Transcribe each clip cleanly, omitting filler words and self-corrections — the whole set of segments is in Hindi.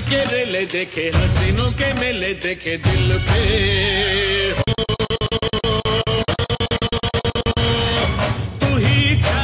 के रेले देखे, हसीनों के मेले देखे दिल पे। तू ही छा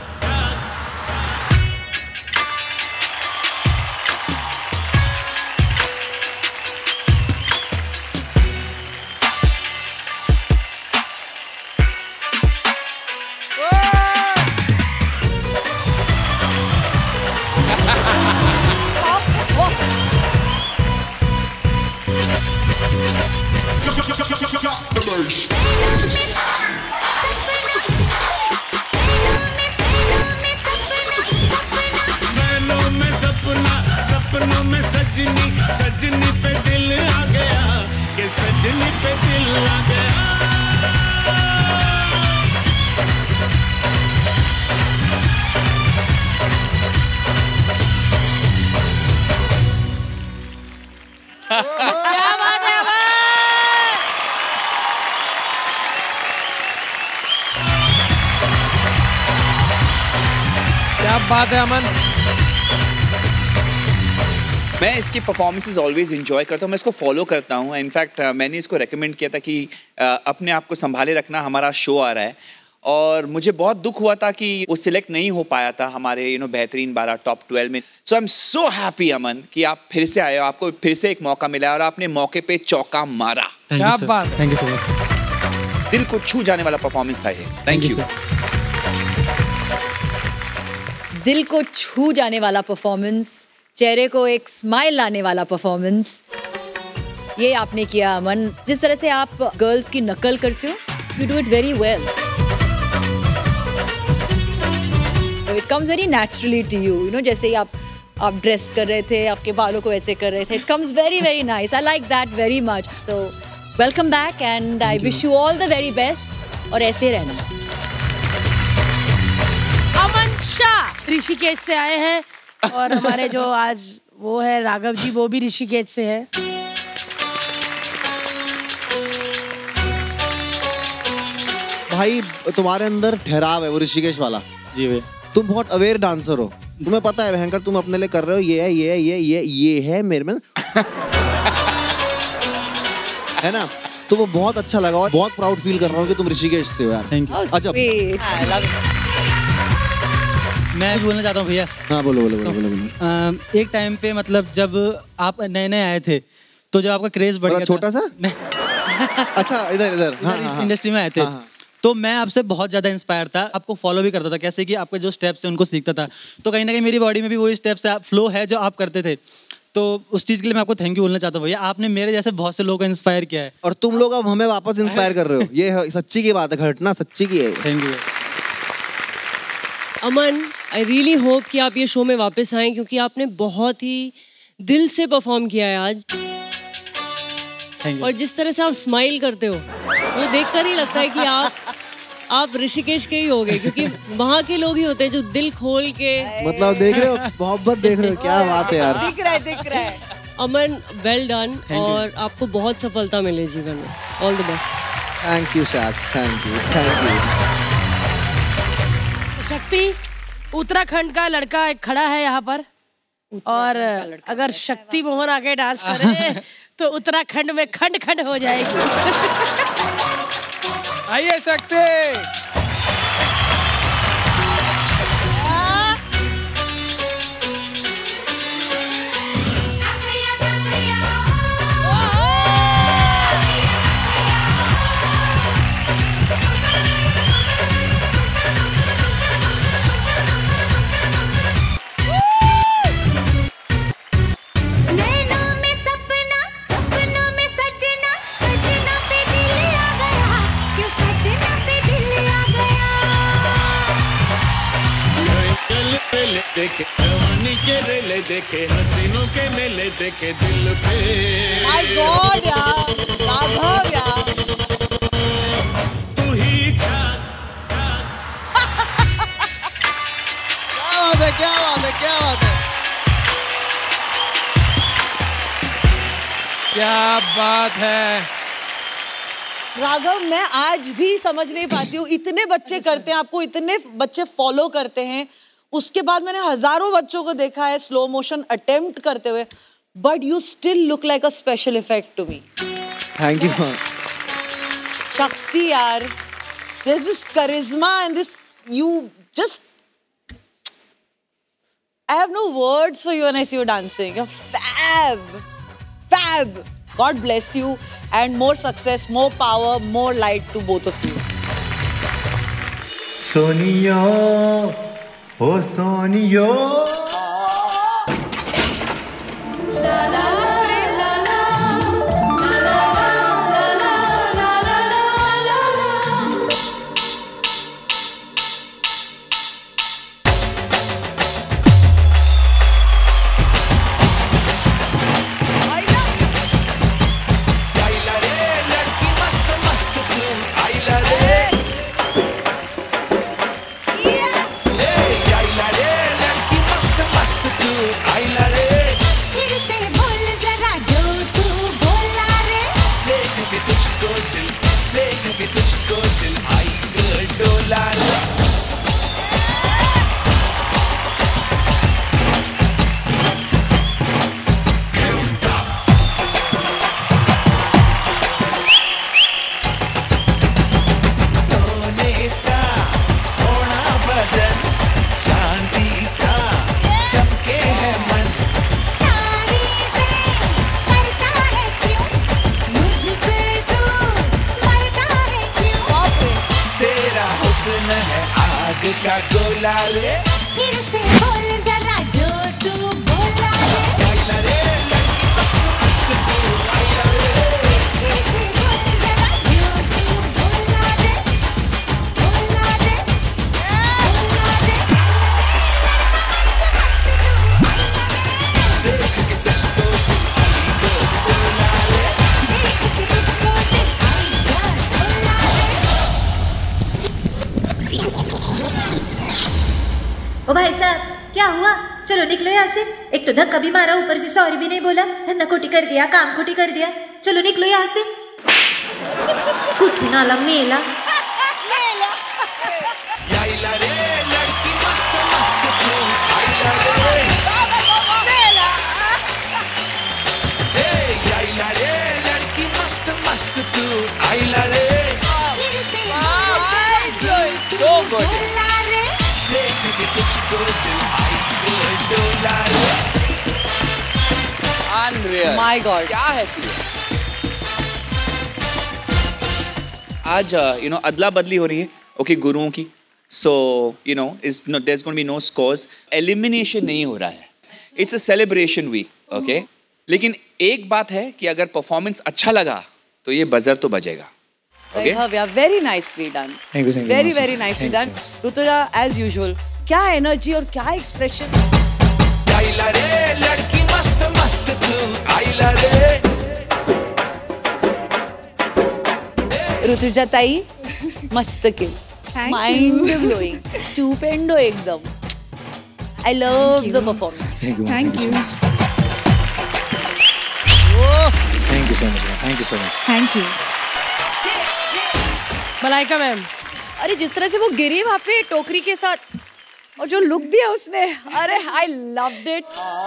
सपनों में सजनी, सजनी पे दिल आ गया कि सजनी पे दिल आ गया। क्या बात है अमन? क्या बात है अमन? मैं इसकी परफॉर्मेंसेस ऑलवेज इंजॉय करता हूँ, मैं इसको फॉलो करता हूँ। इनफैक्ट मैंने इसको रेकमेंड किया था कि अपने आप को संभाले रखना, हमारा शो आ रहा है और मुझे बहुत दुख हुआ था कि वो सिलेक्ट नहीं हो पाया था हमारे बेहतरीन 12 टॉप 12 में। सो आई एम सो हैप्पी अमन कि आप फिर से आए हो, आपको फिर से एक मौका मिला और आपने मौके पे चौका मारा। क्या बात, थैंक यू सो मच। दिल को छू जाने वाला परफॉर्मेंस था ये। Thank you. दिल को छू जाने वाला परफॉर्मेंस, चेहरे को एक स्माइल लाने वाला परफॉर्मेंस, ये आपने किया अमन। जिस तरह से आप गर्ल्स की नकल करते हो, you do it very well. It comes very naturally to you, you know, जैसे ही आप ड्रेस कर रहे थे, आपके बालों को ऐसे कर रहे थे, it comes very very nice. I like that very much. So welcome back and I wish you all the very best और ऐसे रहना। अमन शाह ऋषिकेश से आए हैं और हमारे जो आज वो है राघव जी, वो भी ऋषिकेश से है। भाई तुम्हारे अंदर ठहराव है वो ऋषिकेश वाला। जी भैया। तुम बहुत अवेयर डांसर हो, तुम्हें पता है भयंकर तुम अपने लिए कर रहे हो, ये है ये है ये है मेरे में है ना। तो वो बहुत अच्छा लगा और बहुत प्राउड फील कर रहा हूँ कि तुम ऋषिकेश से हो यार। Thank you. अच्छा मैं भी बोलना चाहता हूँ भैया। हाँ बोलो बोलो बोलो बोलो बोलो। एक टाइम पे मतलब जब आप नए नए आए थे तो जब आपका क्रेज बढ़ गया, छोटा सा अच्छा इधर इधर हाँ, इंडस्ट्री में आए थे तो मैं आपसे बहुत ज़्यादा इंस्पायर था, आपको फॉलो भी करता था, कैसे कि आपके जो स्टेप्स हैं उनको सीखता था। तो कहीं ना कहीं मेरी बॉडी में भी वही स्टेप्स फ्लो है जो आप करते थे। तो उस चीज़ के लिए मैं आपको थैंक यू बोलना चाहता हूँ भैया, आपने मेरे जैसे बहुत से लोगों को इंस्पायर किया है। और तुम लोग अब हमें वापस इंस्पायर कर रहे हो, ये सच्ची की बात है, घटना सच्ची की है। Thank you Aman. I really hope कि आप ये शो में वापस आएँ क्योंकि आपने बहुत ही दिल से परफॉर्म किया है आज। और जिस तरह से आप स्माइल करते हो वो देखकर ही लगता है कि आप ऋषिकेश के ही हो गए, क्योंकि वहाँ के लोग ही होते हैं जो दिल खोल के मतलब देख रहे हो, मोहब्बत देख रहे हो, क्या बात है यार। दिख रहा है। अमन वेल डन और आपको बहुत सफलता मिले जीवन में। All the best. Thank you शाक्स, thank you thank you. Shakti, Uttarakhand का लड़का एक खड़ा है यहाँ पर और अगर शक्ति मोहन आके डांस करे तो उत्तराखंड में खंड खंड हो जाएगी। आइए शक्ति। देखे जवानी के रेले देखे, हसीनों के मेले देखे दिल पे। माय गॉड यार, राघव यार, तू ही छा। क्या बात है, क्या बात है, क्या बात है, क्या बात है। राघव मैं आज भी समझ नहीं पाती हूँ, इतने बच्चे करते हैं, आपको इतने बच्चे फॉलो करते हैं, उसके बाद मैंने हजारों बच्चों को देखा है स्लो मोशन अटेम्प्ट करते हुए, but you still look like a special effect to me. Thank you. Shakti, yaar. There's this charisma and this, you just, I have no words for you when I see you dancing. You're fab. Fab. God bless you and more success, more power, more light to both of you. Sonia, ओ सोनिया. ओ भाई साहब, क्या हुआ? चलो निकलो यहाँ से। एक तो धक्का भी मारा, ऊपर से सॉरी भी नहीं बोला। धंधा खोटी कर दिया, काम खोटी कर दिया। चलो निकलो यहाँ से। कुछ नाला मेला। So good. Unreal. My God. क्या है तू? आज अदला बदली हो रही है, ओके, गुरुओं की. So there's going to be no scores. Elimination नहीं हो रहा है. It's a celebration week, okay? लेकिन एक बात है कि अगर परफॉर्मेंस अच्छा लगा तो ये बजर तो बजेगा. Okay? Very nicely done. Thank you. Very, very nicely done. Rutuja, as usual. क्या एनर्जी और क्या एक्सप्रेशन. ऋतुजा ताई, मस्त किल. माइंड ब्लोइंग, स्टूपेंडो एकदम. I love the performance. Thank you. Thank you so much. Thank you so much. Thank you. Malaika ma'am, अरे जिस तरह से वो गिरी वहाँ पे टोकरी के साथ और जो लुक दिया उसने, अरे I loved it.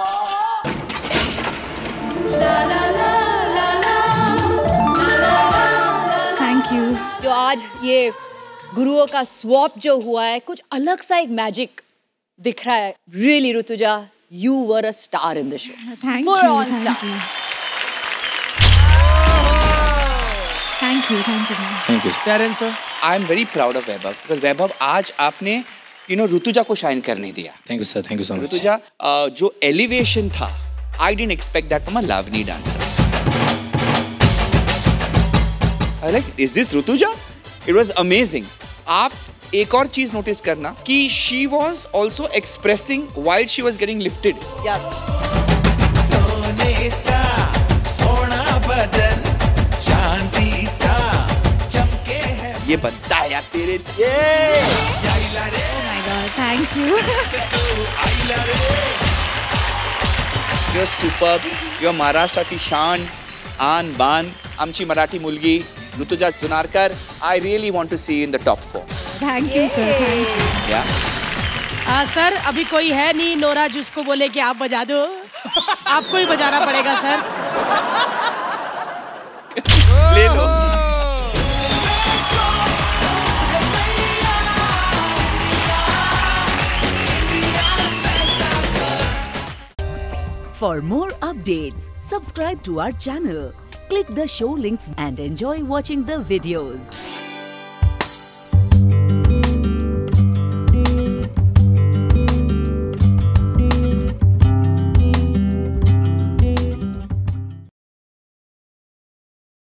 Thank you. जो आज ये गुरुओं का स्वैप जो हुआ है, कुछ अलग सा एक मैजिक दिख रहा है. Really Rutuja, you were a star in the show. Thank Full you. on Thank star. you. Thank you. Thank you. Thank you. Karen sir. I am very proud of Vaibhav because Vaibhav आज आपने ऋतुजा को शाइन करने दिया. Thank you, sir. Thank you so much. Rutuja, जो एलिवेशन था, I didn't expect that from a Lavani dancer. I like, is this Rutuja? It was amazing. आप एक और चीज नोटिस करना कि she was also expressing while she was getting lifted. सोने सा सोना बदन चांदी सा चमके है. ये बनता है यार तेरे लिए. Oh my God. Thank you. You're superb. You're Maharashtraची शान, आन बान, आमची मराठी मुलगी Rutuja Junarkar. I really want to see you in the top 4. Thank you, sir. Thank you. Yeah. Sir अभी कोई है नहीं नोरा जिसको बोले कि आप बजा दो. आपको ही बजाना पड़ेगा सर। ले लो। For more updates, subscribe to our channel, click the show links and enjoy watching the videos.